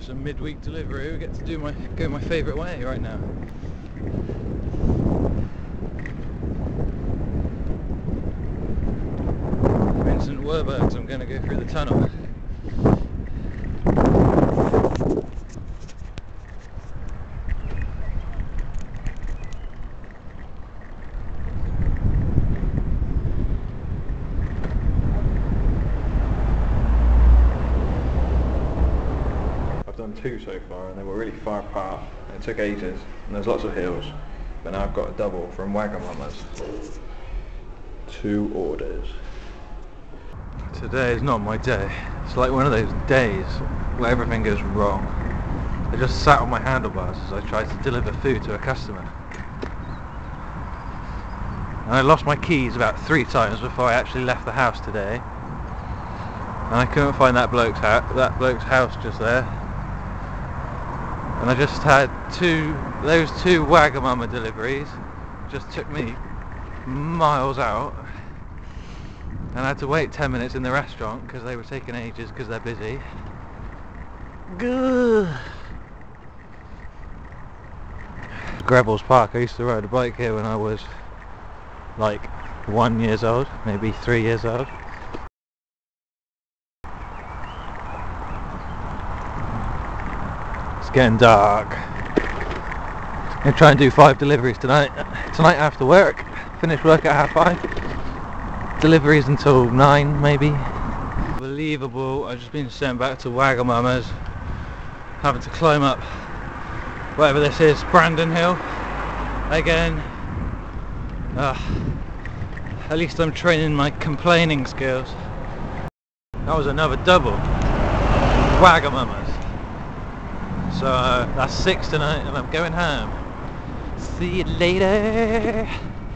some midweek Deliveroo. We get to go my favourite way right now. Vincent Werberg's. I'm going to go through the tunnel. Done two so far, and they were really far apart. It took ages, and there's lots of hills. But now I've got a double from Wagamama's. 2 orders. Today is not my day. It's like one of those days where everything goes wrong. I just sat on my handlebars as I tried to deliver food to a customer. And I lost my keys about 3 times before I actually left the house today. And I couldn't find that bloke's house just there. And I just had those two Wagamama deliveries. Just took me miles out. And I had to wait 10 minutes in the restaurant because they were taking ages because they're busy. Gah. Grebel's Park. I used to ride a bike here when I was like 1 year old, maybe 3 years old. It's getting dark. I'm going to try and do 5 deliveries tonight after work. Finish work at 5:30. Deliveries until 9 maybe. Unbelievable, I've just been sent back to Wagamama's. Having to climb up whatever this is, Brandon Hill. Again. At least I'm training my complaining skills. That was another double. Wagamama's. So that's 6 tonight and I'm going home. See you later.